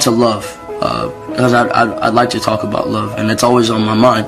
to love, because I'd like to talk about love, and it's always on my mind.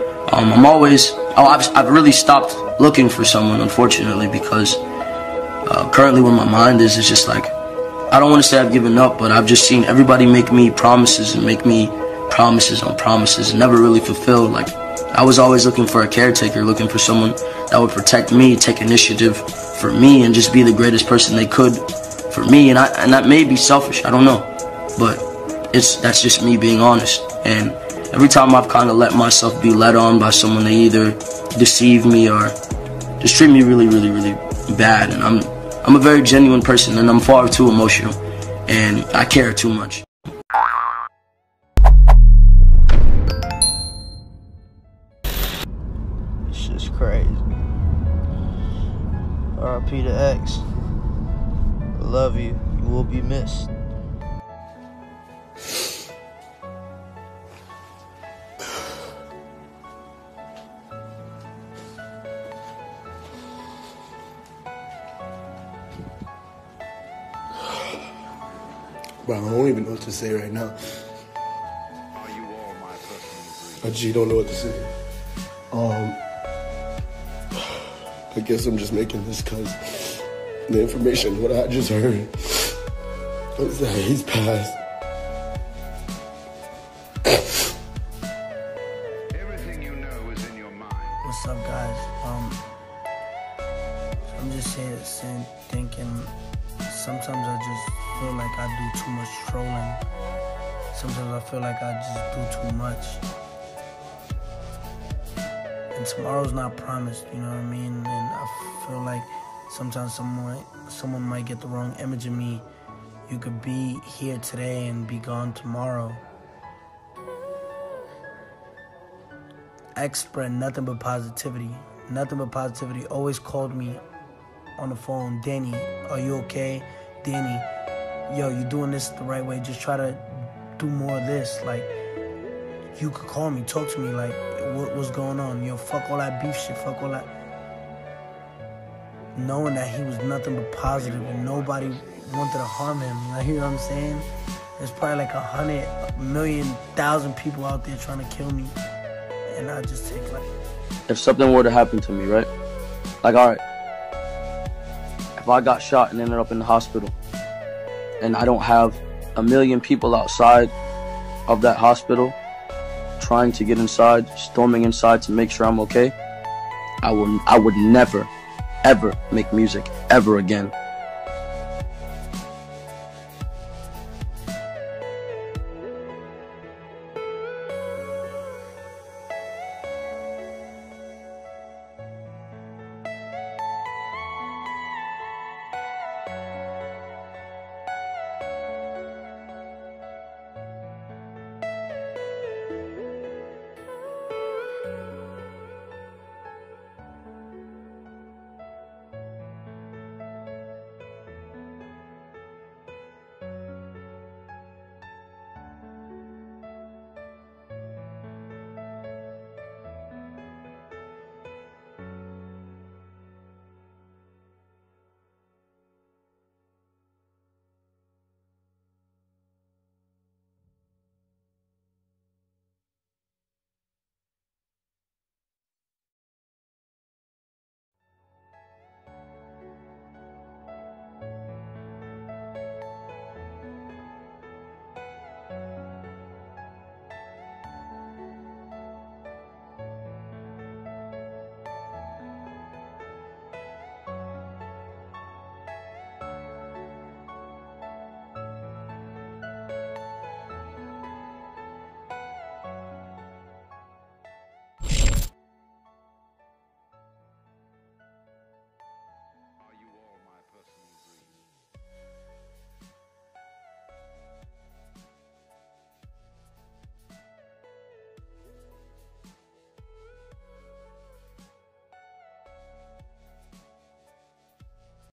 I've really stopped looking for someone, unfortunately, because currently where my mind is, it's just like, I don't want to say I've given up, but I've just seen everybody make me promises and make me promises on promises and never really fulfilled. Like, I was always looking for a caretaker, looking for someone that would protect me, take initiative for me, and just be the greatest person they could for me. And that may be selfish, I don't know, but that's just me being honest. And every time I've kind of let myself be led on by someone, they either deceive me or just treat me really, really, really bad. And I'm a very genuine person, and I'm far too emotional, and I care too much. This shit's crazy. R.I.P. to X. I love you. You will be missed. Bro, I don't even know what to say right now. I just don't know what to say. I guess I'm just making this because the information, what I just heard, was that he's passed. Everything you know is in your mind. What's up, guys? I'm just saying, thinking. Sometimes I just feel like I do too much trolling. Sometimes I feel like I just do too much. And tomorrow's not promised, you know what I mean? And I feel like sometimes someone might get the wrong image of me. You could be here today and be gone tomorrow. X spread nothing but positivity. Nothing but positivity. Always called me on the phone, Danny, are you okay? Danny, yo, you doing this the right way. Just try to do more of this. Like, you could call me, talk to me, like, what's going on? Yo, fuck all that beef shit, fuck all that. Knowing that he was nothing but positive and nobody wanted to harm him, you know what I'm saying? There's probably like 100,000,000 people out there trying to kill me. And I just take, like... If something were to happen to me, right? Like, alright, if I got shot and ended up in the hospital and I don't have 1,000,000 people outside of that hospital trying to get inside, storming inside to make sure I'm okay, I would never, ever make music ever again.